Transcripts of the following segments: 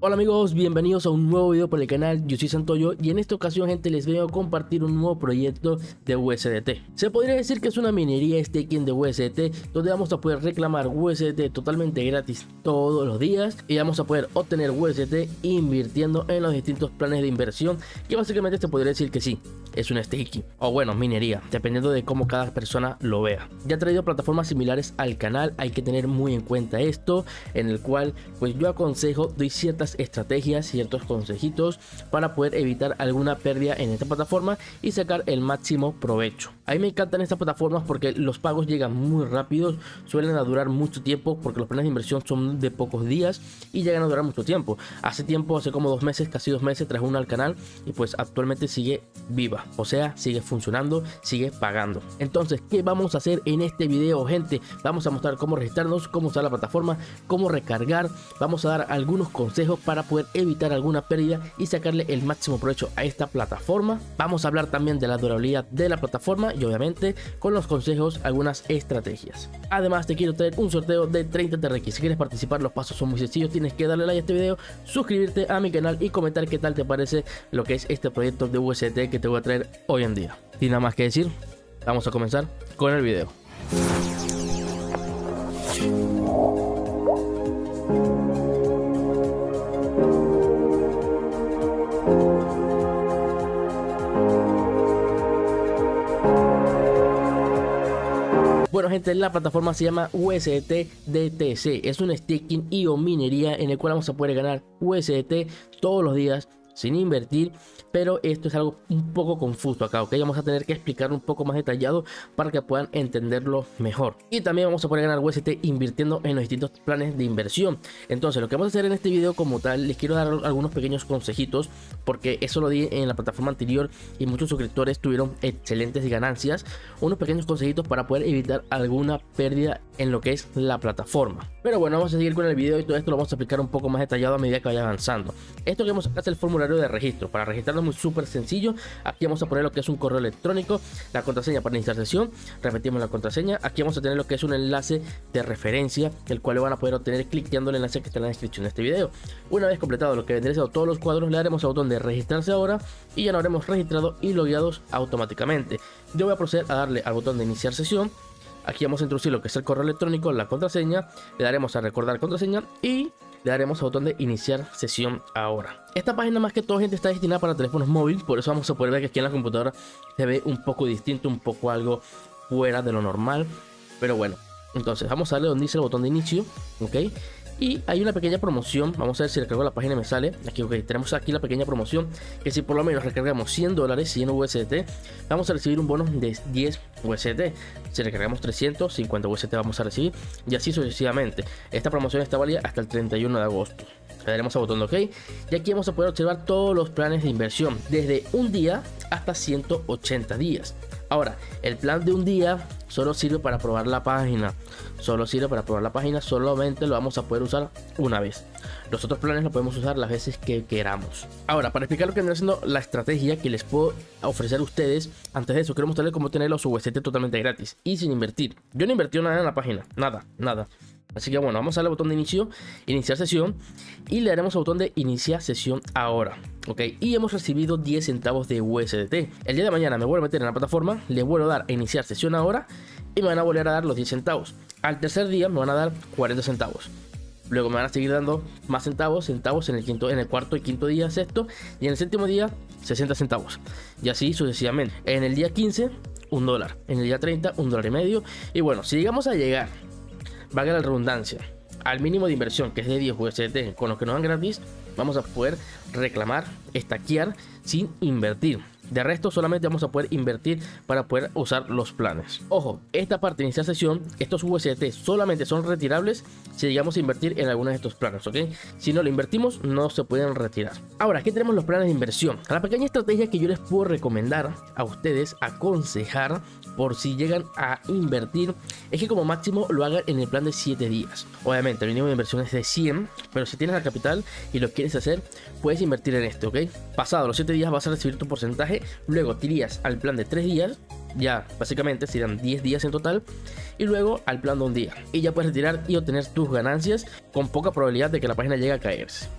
Hola amigos, bienvenidos a un nuevo video por el canal. Yo soy Santoyo y en esta ocasión, gente, les vengo a compartir un nuevo proyecto de USDT. Se podría decir que es una minería staking de USDT, donde vamos a poder reclamar USDT totalmente gratis todos los días y vamos a poder obtener USDT invirtiendo en los distintos planes de inversión, que básicamente se podría decir que sí, es un staking o bueno, minería, dependiendo de cómo cada persona lo vea. Ya he traído plataformas similares al canal, hay que tener muy en cuenta esto, en el cual pues yo aconsejo, doy ciertas estrategias, ciertos consejitos para poder evitar alguna pérdida en esta plataforma y sacar el máximo provecho. A mí me encantan estas plataformas porque los pagos llegan muy rápidos, suelen a durar mucho tiempo porque los planes de inversión son de pocos días y llegan a durar mucho tiempo. Hace como 2 meses, casi 2 meses, traje una al canal y pues actualmente sigue viva, o sea, sigue funcionando, sigue pagando. Entonces, ¿qué vamos a hacer en este video, gente? Vamos a mostrar cómo registrarnos, cómo usar la plataforma, cómo recargar, vamos a dar algunos consejos para poder evitar alguna pérdida y sacarle el máximo provecho a esta plataforma. Vamos a hablar también de la durabilidad de la plataforma y obviamente con los consejos algunas estrategias. Además, te quiero traer un sorteo de 30 TRX. Si quieres participar, los pasos son muy sencillos. Tienes que darle like a este video, suscribirte a mi canal y comentar qué tal te parece lo que es este proyecto de USDT que te voy a traer hoy en día. Sin nada más que decir, vamos a comenzar con el video. Bueno, gente, la plataforma se llama USDT DTC, es un staking y o minería en el cual vamos a poder ganar USDT todos los días sin invertir, pero esto es algo un poco confuso acá, ok, vamos a tener que explicar un poco más detallado para que puedan entenderlo mejor. Y también vamos a poder ganar USDT invirtiendo en los distintos planes de inversión. Entonces, lo que vamos a hacer en este video como tal, les quiero dar algunos pequeños consejitos, porque eso lo di en la plataforma anterior y muchos suscriptores tuvieron excelentes ganancias. Unos pequeños consejitos para poder evitar alguna pérdida en lo que es la plataforma. Pero bueno, vamos a seguir con el video y todo esto lo vamos a explicar un poco más detallado a medida que vaya avanzando. Esto que vamos a hacer es el formulario de registro. Para registrarnos muy súper sencillo. Aquí vamos a poner lo que es un correo electrónico, la contraseña para iniciar sesión, repetimos la contraseña. Aquí vamos a tener lo que es un enlace de referencia, el cual lo van a poder obtener cliqueando el enlace que está en la descripción de este video. Una vez completado lo que vendría siendo todos los cuadros, le daremos al botón de registrarse ahora y ya nos habremos registrado y logueados automáticamente. Yo voy a proceder a darle al botón de iniciar sesión. Aquí vamos a introducir lo que es el correo electrónico, la contraseña, le daremos a recordar contraseña y le daremos al botón de iniciar sesión ahora. Esta página más que todo, gente, está destinada para teléfonos móviles, por eso vamos a poder ver que aquí en la computadora se ve un poco distinto, un poco algo fuera de lo normal, pero bueno. Entonces vamos a darle donde dice el botón de inicio, ok. Y hay una pequeña promoción, vamos a ver si recargo la página y me sale. Aquí, ok, tenemos aquí la pequeña promoción, que si por lo menos recargamos $100, 100 USDT, vamos a recibir un bono de 10 USDT. Si recargamos 350 USDT vamos a recibir, y así sucesivamente. Esta promoción está válida hasta el 31 de agosto. Le daremos al botón de OK, y aquí vamos a poder observar todos los planes de inversión, desde un día hasta 180 días. Ahora, el plan de un día solo sirve para probar la página. Solamente lo vamos a poder usar una vez. Los otros planes lo podemos usar las veces que queramos. Ahora, para explicar lo que viene siendo la estrategia que les puedo ofrecer a ustedes, antes de eso quiero mostrarles cómo tener los USDT totalmente gratis y sin invertir. Yo no invertí nada en la página, nada. Así que bueno, vamos a darle al botón de inicio, iniciar sesión, y le daremos al botón de iniciar sesión ahora, ok. Y hemos recibido 10 centavos de USDT. El día de mañana me vuelvo a meter en la plataforma, le vuelvo a dar a iniciar sesión ahora y me van a volver a dar los 10 centavos. Al tercer día me van a dar 40 centavos. Luego me van a seguir dando más centavos en el cuarto y quinto día, sexto, y en el séptimo día 60 centavos. Y así sucesivamente. En el día 15, $1. En el día 30, $1.50. Y bueno, si llegamos a llegar, valga la redundancia, al mínimo de inversión, que es de 10 USDT, con lo que nos dan gratis, vamos a poder reclamar, stackear sin invertir. De resto, solamente vamos a poder invertir para poder usar los planes. Ojo, esta parte de iniciar sesión, estos USDT solamente son retirables si llegamos a invertir en alguno de estos planes, ¿ok? Si no lo invertimos, no se pueden retirar. Ahora, aquí tenemos los planes de inversión. La pequeña estrategia que yo les puedo recomendar a ustedes, aconsejar, por si llegan a invertir, es que como máximo lo hagan en el plan de 7 días. Obviamente, el mínimo de inversión es de 100, pero si tienes la capital y lo quieres hacer, puedes invertir en esto, ¿ok? Pasado los 7 días vas a recibir tu porcentaje, luego te irías al plan de 3 días, ya básicamente serían 10 días en total, y luego al plan de un día, y ya puedes retirar y obtener tus ganancias con poca probabilidad de que la página llegue a caerse.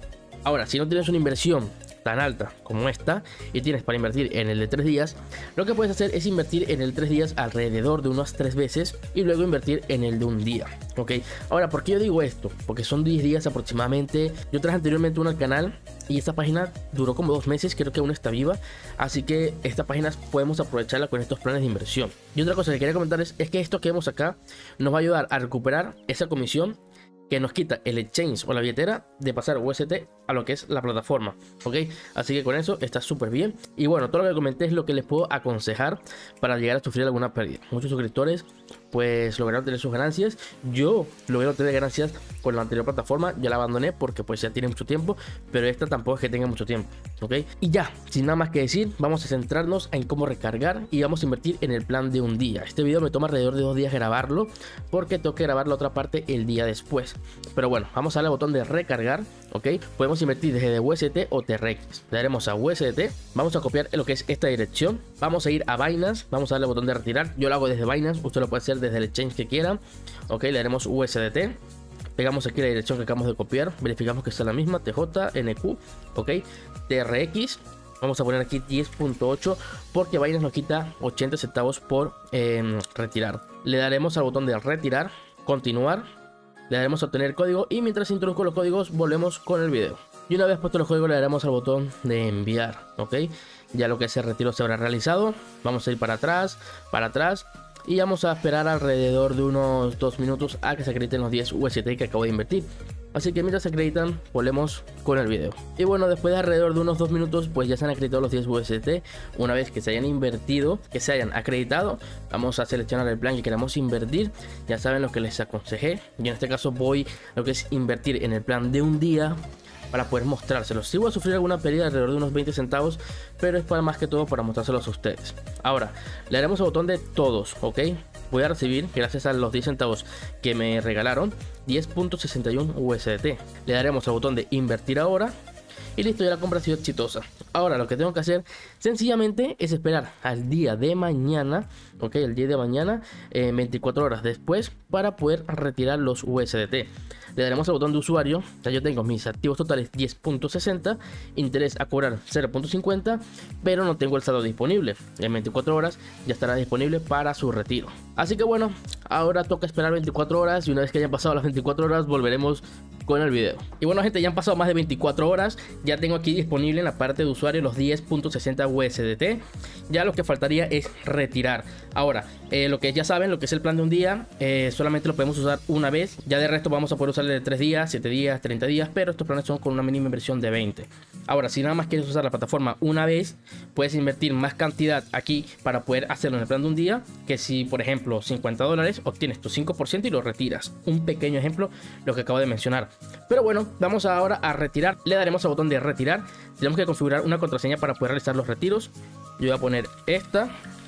Ahora, si no tienes una inversión tan alta como esta y tienes para invertir en el de 3 días, lo que puedes hacer es invertir en el de 3 días alrededor de unas 3 veces y luego invertir en el de un día, ¿ok? Ahora, ¿por qué yo digo esto? Porque son 10 días aproximadamente. Yo traje anteriormente una al canal y esta página duró como 2 meses, creo que aún está viva, así que esta página podemos aprovecharla con estos planes de inversión. Y otra cosa que quería comentarles es que esto que vemos acá nos va a ayudar a recuperar esa comisión que nos quita el exchange o la billetera de pasar UST a lo que es la plataforma, ¿ok? Así que con eso está súper bien. Y bueno, todo lo que comenté es lo que les puedo aconsejar para llegar a sufrir alguna pérdida. Muchos suscriptores pues lograron tener sus ganancias. Yo logré tener ganancias con la anterior plataforma, ya la abandoné porque pues ya tiene mucho tiempo, pero esta tampoco es que tenga mucho tiempo, ¿ok? Y ya, sin nada más que decir, vamos a centrarnos en cómo recargar y vamos a invertir en el plan de un día. Este video me toma alrededor de 2 días grabarlo porque tengo que grabar la otra parte el día después. Pero bueno, vamos a darle al botón de recargar, ¿ok? Podemos invertir desde UST o TRX. Le daremos a UST, vamos a copiar lo que es esta dirección, vamos a ir a Binance, vamos a darle al botón de retirar. Yo lo hago desde Binance, usted lo puede hacer desde el exchange que quieran, ¿ok? Le daremos USDT, pegamos aquí la dirección que acabamos de copiar, verificamos que sea la misma, TJNQ, ¿ok? TRX. Vamos a poner aquí 10.8 porque Binance nos quita 80 centavos por retirar. Le daremos al botón de retirar, continuar. Le daremos a obtener código y mientras introduzco los códigos volvemos con el video. Y una vez puesto los códigos le daremos al botón de enviar, ¿ok? Ya lo que es el retiro se habrá realizado. Vamos a ir para atrás y vamos a esperar alrededor de unos 2 minutos a que se acrediten los 10 UST que acabo de invertir. Así que mientras se acreditan, volvemos con el video. Y bueno, después de alrededor de unos 2 minutos, pues ya se han acreditado los 10 UST. Una vez que se hayan invertido, que se hayan acreditado, vamos a seleccionar el plan que queramos invertir. Ya saben lo que les aconsejé. Yo en este caso voy a lo que es invertir en el plan de un día para poder mostrárselos. Sí voy a sufrir alguna pérdida alrededor de unos 20 centavos, pero es para más que todo para mostrárselos a ustedes. Ahora, le daremos al botón de todos, ¿ok? Voy a recibir, gracias a los 10 centavos que me regalaron, 10.61 USDT. Le daremos al botón de invertir ahora. Y listo, ya la compra ha sido exitosa. Ahora lo que tengo que hacer sencillamente es esperar al día de mañana, ok, el día de mañana, 24 horas después, para poder retirar los USDT. Le daremos al botón de usuario. Ya yo tengo mis activos totales 10.60, interés a cobrar 0.50, pero no tengo el saldo disponible. En 24 horas ya estará disponible para su retiro. Así que bueno, ahora toca esperar 24 horas y una vez que hayan pasado las 24 horas volveremos con el video. Y bueno gente, ya han pasado más de 24 horas. Ya tengo aquí disponible en la parte de usuario los 10.60 USDT. Ya lo que faltaría es retirar. Ahora, lo que ya saben, lo que es el plan de un día, solamente lo podemos usar una vez. Ya de resto vamos a poder usarle de 3 días, 7 días, 30 días, pero estos planes son con una mínima inversión de 20. Ahora, si nada más quieres usar la plataforma una vez, puedes invertir más cantidad aquí para poder hacerlo en el plan de un día, que si por ejemplo $50 obtienes tu 5% y lo retiras. Un pequeño ejemplo, lo que acabo de mencionar. Pero bueno, vamos ahora a retirar. Le daremos al botón de retirar. Tenemos que configurar una contraseña para poder realizar los retiros. Yo voy a poner esta.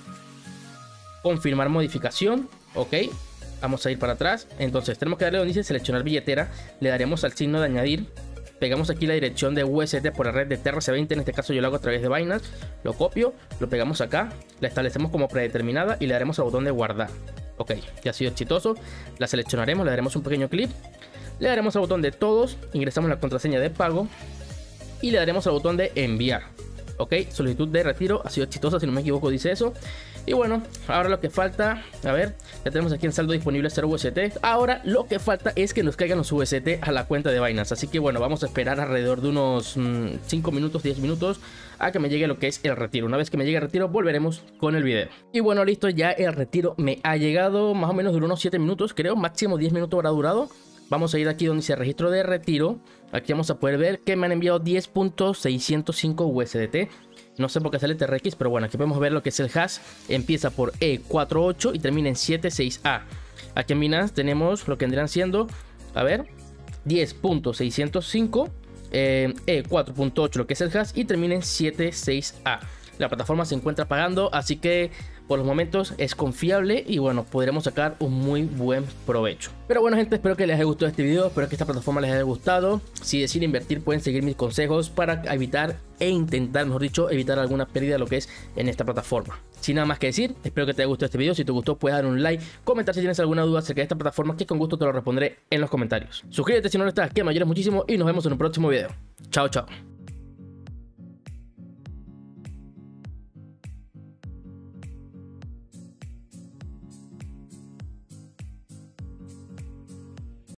Confirmar modificación. Ok. Vamos a ir para atrás. Entonces tenemos que darle donde dice seleccionar billetera. Le daremos al signo de añadir. Pegamos aquí la dirección de UST por la red de TRC20. En este caso yo lo hago a través de Binance. Lo copio, lo pegamos acá. La establecemos como predeterminada y le daremos al botón de guardar. Ok, ya ha sido exitoso. La seleccionaremos, le daremos un pequeño clic. Le daremos al botón de todos, ingresamos la contraseña de pago y le daremos al botón de enviar. Ok, solicitud de retiro ha sido exitosa, si no me equivoco dice eso. Y bueno, ahora lo que falta, a ver, ya tenemos aquí en saldo disponible 0 UST. Ahora lo que falta es que nos caigan los UST a la cuenta de Binance. Así que bueno, vamos a esperar alrededor de unos 5 minutos, 10 minutos a que me llegue lo que es el retiro. Una vez que me llegue el retiro volveremos con el video. Y bueno, listo, ya el retiro me ha llegado. Más o menos duró unos 7 minutos, creo, máximo 10 minutos habrá durado. Vamos a ir aquí donde dice registro de retiro. Aquí vamos a poder ver que me han enviado 10.605 USDT. No sé por qué sale TRX, pero bueno, aquí podemos ver lo que es el hash. Empieza por E48 y termina en 76A. Aquí en Binance tenemos lo que vendrían siendo, a ver, 10.605 E4.8 lo que es el hash y termina en 76A. La plataforma se encuentra pagando, así que por los momentos es confiable y bueno, podremos sacar un muy buen provecho. Pero bueno gente, espero que les haya gustado este video, espero que esta plataforma les haya gustado. Si deciden invertir pueden seguir mis consejos para evitar e intentar, mejor dicho, evitar alguna pérdida de lo que es en esta plataforma. Sin nada más que decir, espero que te haya gustado este video. Si te gustó puedes dar un like, comentar si tienes alguna duda acerca de esta plataforma, que con gusto te lo responderé en los comentarios. Suscríbete si no lo estás, que me ayudas muchísimo y nos vemos en un próximo video. Chao, chao.